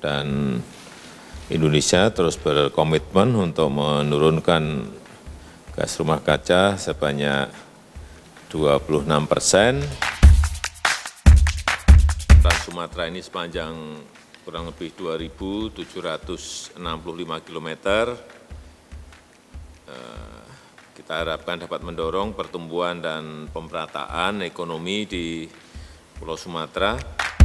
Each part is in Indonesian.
Dan Indonesia terus berkomitmen untuk menurunkan gas rumah kaca sebanyak 26%. Trans Sumatera ini sepanjang kurang lebih 2.765 km. Kita harapkan dapat mendorong pertumbuhan dan pemerataan ekonomi di Pulau Sumatera.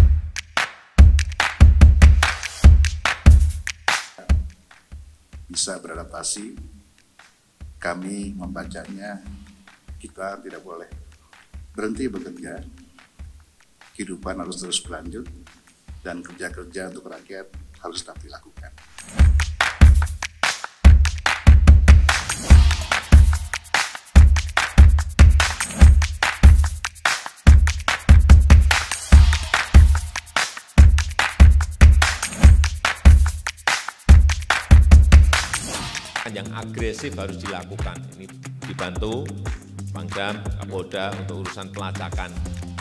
Bisa beradaptasi, kami membacanya, kita tidak boleh berhenti bekerja, kehidupan harus terus berlanjut, dan kerja-kerja untuk rakyat harus tetap dilakukan. Yang agresif harus dilakukan. Ini dibantu Pangdam, Kapolda untuk urusan pelacakan.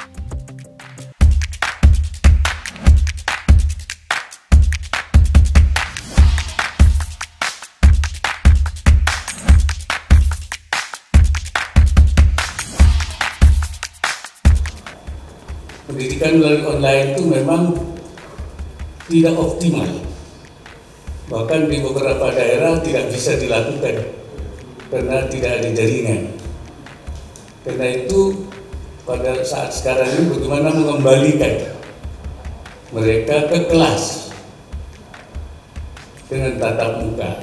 Pendidikan melalui online itu memang tidak optimal. Bahkan di beberapa daerah tidak bisa dilakukan karena tidak ada jaringan. Karena itu pada saat sekarang ini bagaimana mengembalikan mereka ke kelas dengan tatap muka.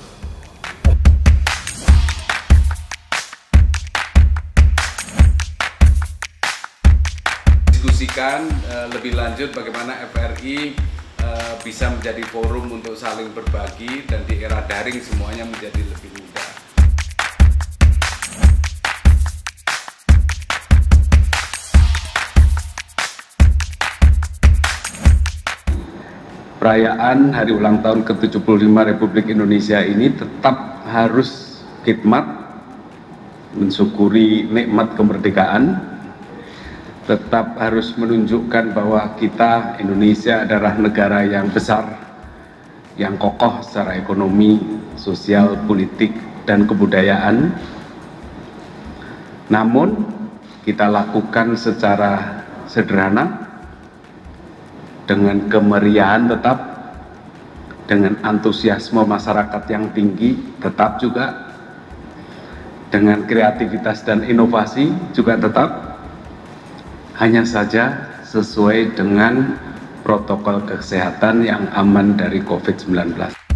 Diskusikan lebih lanjut bagaimana FRI bisa menjadi forum untuk saling berbagi, dan di era daring semuanya menjadi lebih mudah. Perayaan hari ulang tahun ke-75 Republik Indonesia ini tetap harus khidmat, mensyukuri nikmat kemerdekaan, tetap harus menunjukkan bahwa kita, Indonesia, adalah negara yang besar, yang kokoh secara ekonomi, sosial, politik, dan kebudayaan. Namun, kita lakukan secara sederhana, dengan kemeriahan tetap, dengan antusiasme masyarakat yang tinggi tetap juga, dengan kreativitas dan inovasi juga tetap, hanya saja sesuai dengan protokol kesehatan yang aman dari COVID-19.